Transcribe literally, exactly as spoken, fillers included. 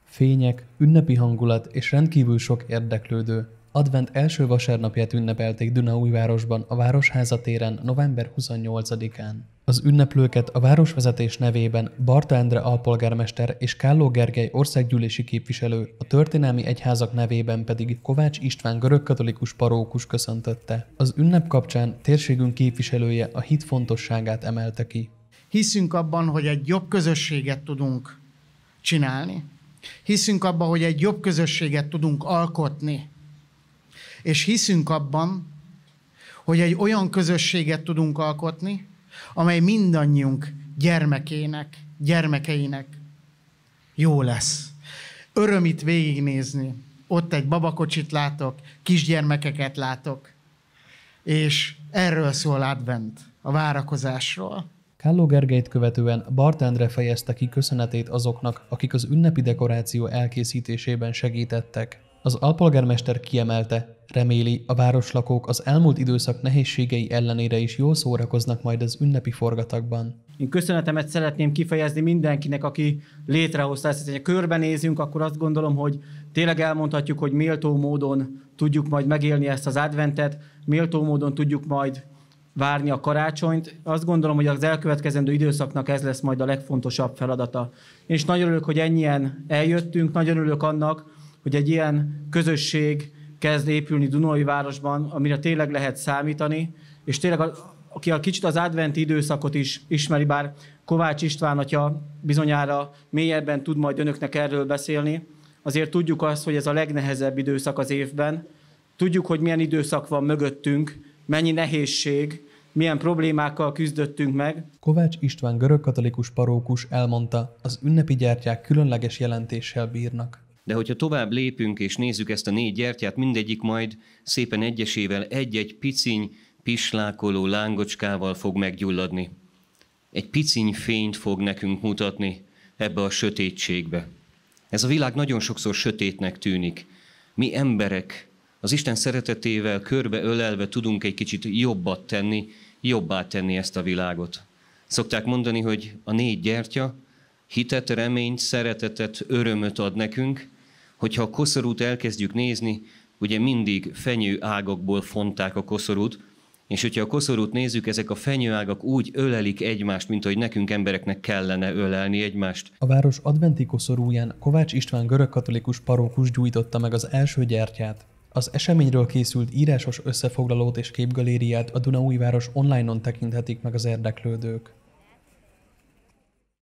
Fények, ünnepi hangulat és rendkívül sok érdeklődő. Advent első vasárnapját ünnepelték Dunaújvárosban a Városháza téren november huszonnyolcadikán. Az ünneplőket a városvezetés nevében Barta Endre alpolgármester és Kálló Gergely országgyűlési képviselő, a történelmi egyházak nevében pedig Kovács István görögkatolikus parókus köszöntötte. Az ünnep kapcsán térségünk képviselője a hit fontosságát emelte ki. Hiszünk abban, hogy egy jobb közösséget tudunk csinálni. Hiszünk abban, hogy egy jobb közösséget tudunk alkotni. És hiszünk abban, hogy egy olyan közösséget tudunk alkotni, amely mindannyiunk gyermekének, gyermekeinek jó lesz. Öröm itt végignézni. Ott egy babakocsit látok, kisgyermekeket látok. És erről szól Advent, a várakozásról. Kálló Gergelyt követően Barta Endre fejezte ki köszönetét azoknak, akik az ünnepi dekoráció elkészítésében segítettek. Az alpolgármester kiemelte, reméli, a városlakók az elmúlt időszak nehézségei ellenére is jól szórakoznak majd az ünnepi forgatagban. Én köszönetemet szeretném kifejezni mindenkinek, aki létrehozta ezt. Ha körbenézünk, akkor azt gondolom, hogy tényleg elmondhatjuk, hogy méltó módon tudjuk majd megélni ezt az adventet, méltó módon tudjuk majd várni a karácsonyt. Azt gondolom, hogy az elkövetkezendő időszaknak ez lesz majd a legfontosabb feladata. Én is nagyon örülök, hogy ennyien eljöttünk, nagyon örülök annak, hogy egy ilyen közösség kezd épülni Dunaújvárosban, amire tényleg lehet számítani, és tényleg a, aki a kicsit az adventi időszakot is ismeri, bár Kovács István atya bizonyára mélyebben tud majd önöknek erről beszélni, azért tudjuk azt, hogy ez a legnehezebb időszak az évben. Tudjuk, hogy milyen időszak van mögöttünk, mennyi nehézség, milyen problémákkal küzdöttünk meg. Kovács István görögkatolikus parókus elmondta, az ünnepi gyertyák különleges jelentéssel bírnak. De hogyha tovább lépünk és nézzük ezt a négy gyertyát, mindegyik majd szépen egyesével egy-egy piciny, pislákoló lángocskával fog meggyulladni. Egy piciny fényt fog nekünk mutatni ebbe a sötétségbe. Ez a világ nagyon sokszor sötétnek tűnik. Mi emberek az Isten szeretetével körbe ölelve tudunk egy kicsit jobbat tenni, jobbá tenni ezt a világot. Szokták mondani, hogy a négy gyertya hitet, reményt, szeretetet, örömöt ad nekünk, hogyha a koszorút elkezdjük nézni, ugye mindig fenyő ágakból fonták a koszorút, és hogyha a koszorút nézzük, ezek a fenyőágak úgy ölelik egymást, mint ahogy nekünk embereknek kellene ölelni egymást. A város adventi koszorúján Kovács István görögkatolikus parókus gyújtotta meg az első gyertyát. Az eseményről készült írásos összefoglalót és képgalériát a Dunaújváros online-on tekinthetik meg az érdeklődők.